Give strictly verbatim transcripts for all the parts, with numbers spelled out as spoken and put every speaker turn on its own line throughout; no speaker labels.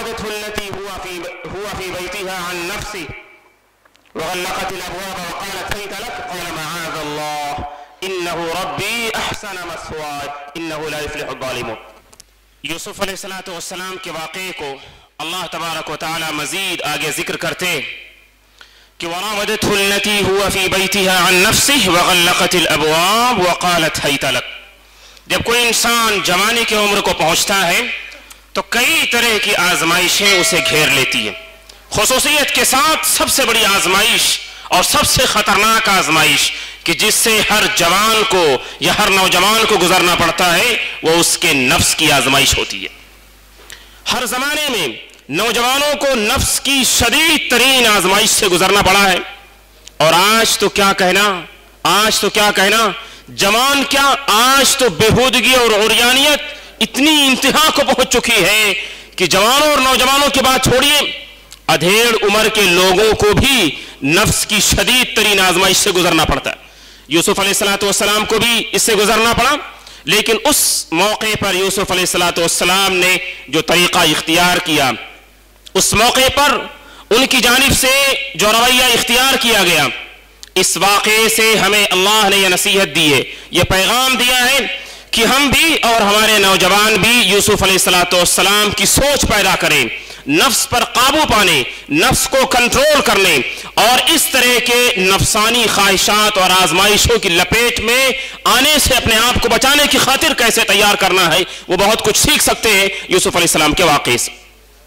وراودته التي هو في هو في بيتها عن نفسه وغلقت الأبواب وقالت هيت لك قال معاذ الله إنه ربي أحسن مثواي إنه لا يفلح الظالمون. یوسف علیہ السلام کے واقعے کو اللہ تبارک و تعالی مزید آگے ذکر کرتے کہ وراودته التي هو في بيتها عن نفسه وغلقت الأبواب وقالت هيت لك. جب کوئی انسان جوانی کی عمر کو پہنچتا ہے تو کئی طرح کی آزمائشیں اسے گھیر لیتی ہیں. خصوصیت کے ساتھ سب سے بڑی آزمائش اور سب سے خطرناک آزمائش کہ جس سے ہر جوان کو یا ہر نوجوان کو گزرنا پڑتا ہے وہ اس کے نفس کی آزمائش ہوتی ہے. ہر زمانے میں نوجوانوں کو نفس کی شدید ترین آزمائش سے گزرنا پڑا ہے. اور آج تو کیا کہنا آج تو کیا کہنا جوان کیا آج تو بےہودگی اور عریانیت اتنی انتہا کو پہنچ چکی ہے کہ جوانوں اور نوجوانوں کی بات چھوڑیے ادھیڑ عمر کے لوگوں کو بھی نفس کی شدید ترین آزمائش سے گزرنا پڑتا ہے. یوسف علیہ السلام کو بھی اس سے گزرنا پڑا، لیکن اس موقع پر یوسف علیہ السلام نے جو طریقہ اختیار کیا، اس موقع پر ان کی جانب سے جو رویہ اختیار کیا گیا، اس واقعے سے ہمیں اللہ نے یہ نصیحت دی ہے، یہ پیغام دیا ہے کہ ہم بھی اور ہمارے نوجوان بھی یوسف علیہ السلام کی سوچ پیدا کریں، نفس پر قابو پانے، نفس کو کنٹرول کرنے اور اس طرح کے نفسانی خواہشات اور آزمائشوں کی لپیٹ میں آنے سے اپنے آپ کو بچانے کی خاطر کیسے تیار کرنا ہے، وہ بہت کچھ سیکھ سکتے ہیں یوسف علیہ السلام کے واقعے سے.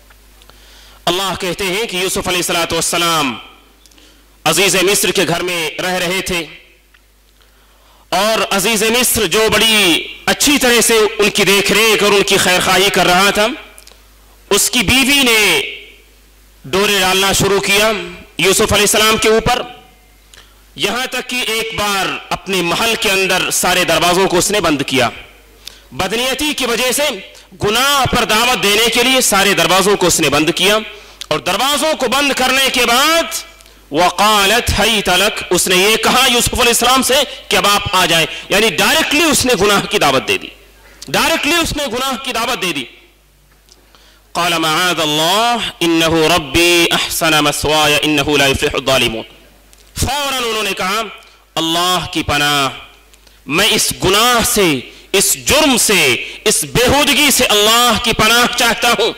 اللہ کہتے ہیں کہ یوسف علیہ السلام عزیز مصر کے گھر میں رہ رہے تھے، اور عزیز مصر جو بڑی اچھی طرح سے ان کی دیکھ ریکھ اور ان کی خیر خواہی کر رہا تھا، اس کی بیوی نے ڈورے ڈالنا شروع کیا یوسف علیہ السلام کے اوپر، یہاں تک کہ ایک بار اپنے محل کے اندر سارے دروازوں کو اس نے بند کیا. بدنیتی کی وجہ سے گناہ پر دعوت دینے کے لیے سارے دروازوں کو اس نے بند کیا، اور دروازوں کو بند کرنے کے بعد وقالت حیت لک، اس نے یہ کہا یوسف علیہ السلام سے کہ اب آپ آ جائیں، یعنی ڈائریکٹلی اس نے گناہ کی دعوت دے دی ڈائریکٹلی اس نے گناہ کی دعوت دے دی. قال معاذ اللہ انہ ربی احسن مثوایا انہ لا یفلح الظالمون. فوراً انہوں نے کہا اللہ کی پناہ، میں اس گناہ سے، اس جرم سے، اس بےہودگی سے اللہ کی پناہ چاہتا ہوں.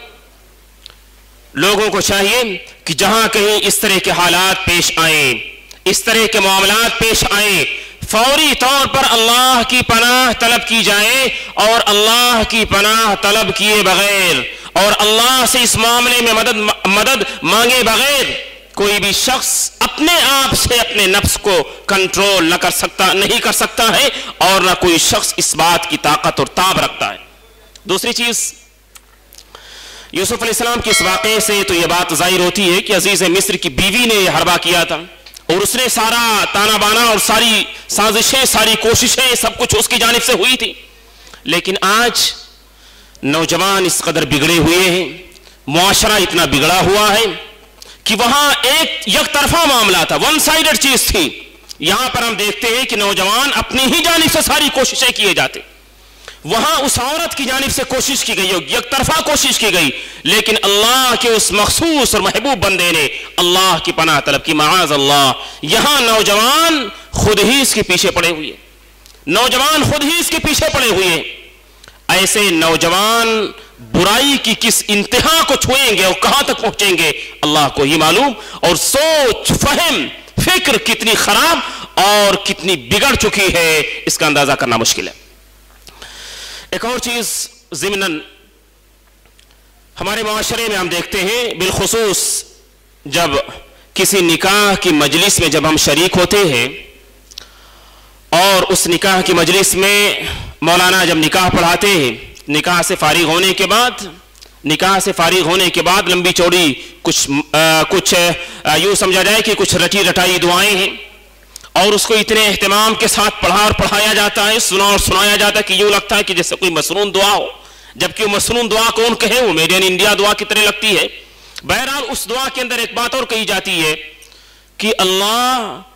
لوگوں کو چاہیے کہ جہاں کہیں اس طرح کے حالات پیش آئیں، اس طرح کے معاملات پیش آئیں، فوری طور پر اللہ کی پناہ طلب کی جائے، اور اللہ کی پناہ طلب کیے بغیر اور اللہ سے اس معاملے میں مدد مدد مانگے بغیر کوئی بھی شخص اپنے آپ سے اپنے نفس کو کنٹرول نہ کر سکتا نہیں کر سکتا ہے، اور نہ کوئی شخص اس بات کی طاقت اور تاب رکھتا ہے. دوسری چیز، یوسف علیہ السلام کے اس واقعے سے تو یہ بات ظاہر ہوتی ہے کہ عزیز مصر کی بیوی نے یہ حربہ کیا تھا، اور اس نے سارا تانا بانا اور ساری سازشیں، ساری کوششیں، سب کچھ اس کی جانب سے ہوئی تھی. لیکن آج نوجوان اس قدر بگڑے ہوئے ہیں، معاشرہ اتنا بگڑا ہوا ہے کہ وہاں ایک یک طرفہ معاملہ تھا، ون سائیڈڈ چیز تھی. یہاں پر ہم دیکھتے ہیں کہ نوجوان اپنی ہی جانب سے ساری کوششیں کیے جاتے، وہاں اس عورت کی جانب سے کوشش کی گئی، یک طرفہ کوشش کی گئی، لیکن اللہ کے اس مخصوص اور محبوب بندے نے اللہ کی پناہ طلب کی. معاذ اللہ، یہاں نوجوان خود ہی اس کے پیچھے پڑے ہوئے نوجوان خود ہی اس کے پیچھے پڑے ہوئے ہیں. ایسے نوجوان برائی کی کس انتہا کو چھوئیں گے اور کہاں تک پہنچیں گے اللہ کو ہی معلوم، اور سوچ فہم فکر کتنی خراب اور کتنی بگڑ چکی ہے اس کا اندازہ کرنا مشکل ہے. ایک اور چیز ضمناً ہمارے معاشرے میں ہم دیکھتے ہیں، بالخصوص جب کسی نکاح کی مجلس میں جب ہم شریک ہوتے ہیں، اور اس نکاح کی مجلس میں مولانا جب نکاح پڑھاتے ہیں، نکاح سے فارغ ہونے کے بعد نکاح سے فارغ ہونے کے بعد لمبی چوڑی کچھ کچھ یوں سمجھا جائے کہ کچھ رٹی رٹائی دعائیں ہیں، اور اس کو اتنے اہتمام کے ساتھ پڑھا اور پڑھایا جاتا ہے، سنا اور سنایا جاتا ہے کہ یوں لگتا ہے کہ جیسے کوئی مسنون دعا ہو، جبکہ وہ مسنون دعا کون کہے، وہ میڈ ان انڈیا دعا کی طرح لگتی ہے. بہرحال اس دعا کے اندر ایک بات اور کہی جاتی ہے کہ اللہ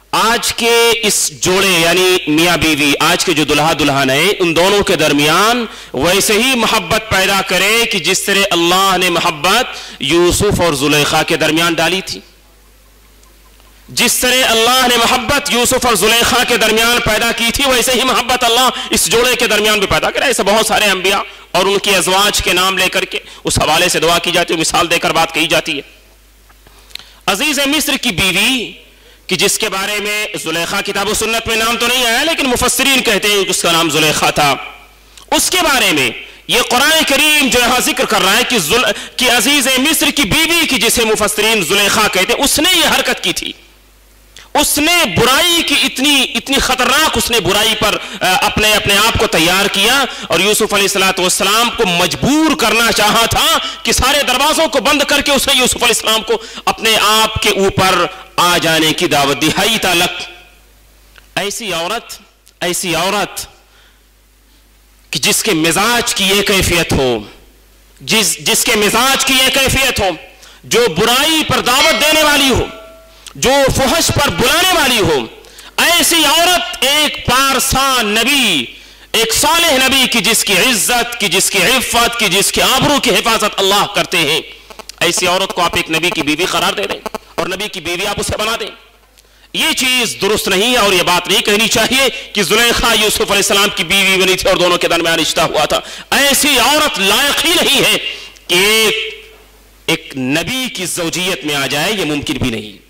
آج کے اس جوڑے یعنی میاں بیوی، آج کے جو دلہا دلہن ہیں، ان دونوں کے درمیان ویسے ہی محبت پیدا کرے کہ جس طرح اللہ نے محبت یوسف اور زلیخا کے درمیان ڈالی تھی. جس طرح اللہ نے محبت یوسف اور زلیخا کے درمیان پیدا کی تھی، ویسے ہی محبت اللہ اس جوڑے کے درمیان بھی پیدا کرے. ایسے بہت سارے انبیاء اور ان کی ازواج کے نام لے کر کے اس حوالے سے دعا کی جاتی ہے، مثال دے کر بات کہی جاتی ہے. عزیز مصر کی بیوی کہ جس کے بارے میں زلیخا کتاب و سنت میں نام تو نہیں آیا لیکن مفسرین کہتے ہیں کہ اس کا نام زلیخا تھا، اس کے بارے میں یہ قرآن کریم جو یہاں ذکر کر رہا ہے کہ, زل... کہ عزیز مصر کی بیوی کی جسے مفسرین زلیخا کہتے ہیں، اس نے یہ حرکت کی تھی. اس نے برائی کی اتنی اتنی خطرناک اس نے برائی پر اپنے اپنے آپ کو تیار کیا اور یوسف علیہ السلام کو مجبور کرنا چاہا تھا کہ سارے دروازوں کو بند کر کے اس نے یوسف علیہ السلام کو اپنے آپ کے اوپر آ جانے کی دعوت دی. ہائی تالک ایسی عورت ایسی عورت کہ جس کے مزاج کی یہ کیفیت ہو، جس جس کے مزاج کی یہ کیفیت ہو، جو برائی پر دعوت دینے والی ہو، جو فحش پر بلانے والی ہو، ایسی عورت ایک پارسا نبی، ایک صالح نبی کی جس کی عزت کی جس کی عفت کی جس کی آبرو کی حفاظت اللہ کرتے ہیں، ایسی عورت کو آپ ایک نبی کی بیوی قرار دے دیں اور نبی کی بیوی آپ اسے بنا دیں. یہ چیز درست نہیں ہے اور یہ بات نہیں کہنی چاہیے کہ زلیخا یوسف علیہ السلام کی بیوی بنی تھی اور دونوں کے درمیان رشتہ ہوا تھا. ایسی عورت لائق ہی نہیں ہے کہ ایک ایک نبی کی زوجیت میں آ جائے، یہ ممکن بھی نہیں.